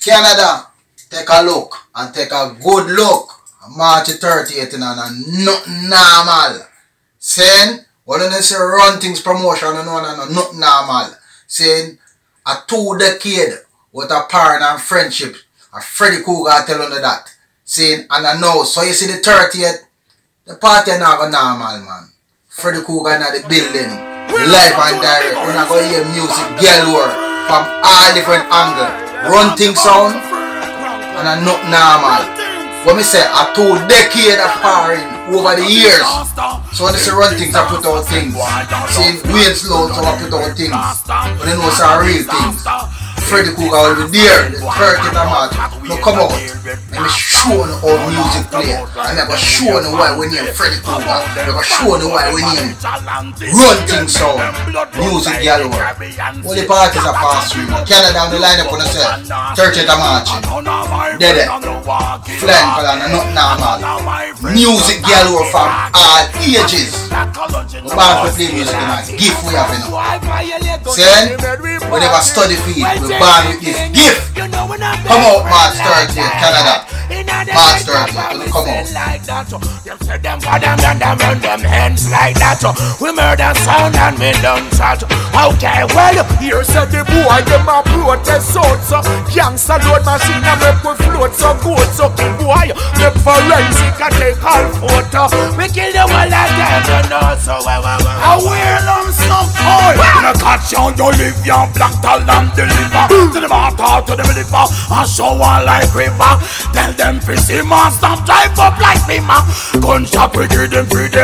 Canada, take a look and take a good look. March 30th and nothing normal. Saying, when you say run things promotion, you know, nothing normal. Saying, a 2 decade with a partner and friendship. And Freddy Cougar tell you that. Saying, and I know, so you see the 30th, the party not go normal, man. Freddy Cougar in the building, live and direct. We're not going to hear music galore from all different angles. Run things sound, and I not normal. When we say a 2 decade of parring over the years. So when they say run things, I put out things. Saying Wayne Sloan, so I put out things. But they know it's a real things. Freddy Cougar will be there, the 30th of March. No come out. Let me show you how music play. And I'm going to show you why we name Freddy Cougar. I'm going to show you why we name Run Things Sound. Music galore. All the parties are past through. Canada on the lineup on the set. 30th of March. Dead. Flying for that, not normal. Music galore from all ages. The band we play music in a gift we have enough. Saying, we never study feed. We band with this gift. Come out March 30th, Canada. March 30th, come out. Them say them for them and them run them hands like that. We murder sound and me done chat. Okay, well, here said the boy, them a protest out. So gangsta load machine and make we float so good. So boy, make forensic and take all photo. We kill them all like them, you know. So I wear them some oil. In a catch on you live young black tall and deliver. To the water, to the river, and show one like river. Tell them fish him and stop drive up like me, man. Gunshot we give them freedom.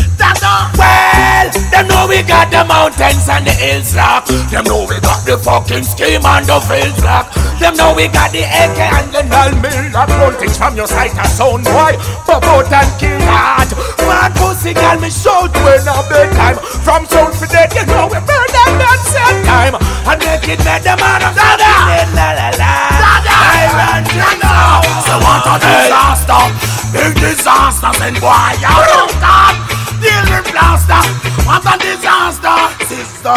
Well, them know we got the mountains and the hills lock. Them know we got the fucking scheme and the fields lock. Them know we got the AK and the null mill lock. Run things from your sight a sound boy. Pop out and kill that. Mad pussy girl me shout when a bedtime. From sound for dead you know we burn them that same time. And make it make the man of la la la. I run to know. So what a disaster. Big disaster send boy out of that. Deal with blaster. What a disaster. Sister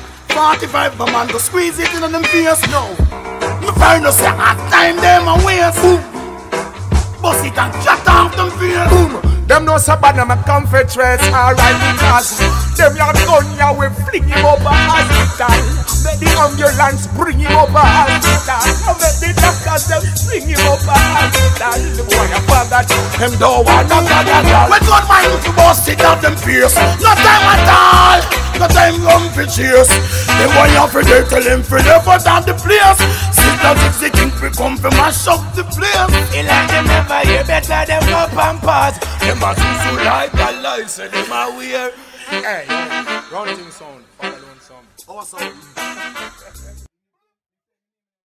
45 a man to squeeze it in on them face. No me find no say hard time them a waste. Boom. Bust it and shut off them face. Boom. Them no so bad them a comfort dress. Alright because them your gun ya we fling him up a hospital. Make the ambulance bring him up a hospital. Make the doctors them bring him up a hospital. The boy a father them don't want no God at all. We don't mind if you bust it out them face. No time at all. No time come for cheers. The boy you forget tell him for never down the place. Sister Gypsy King we come for mash up the place. He like them never hear better them up and pass. Them a so like a lie say them a wear. Hey, Run Things Sound, follow on some. Awesome.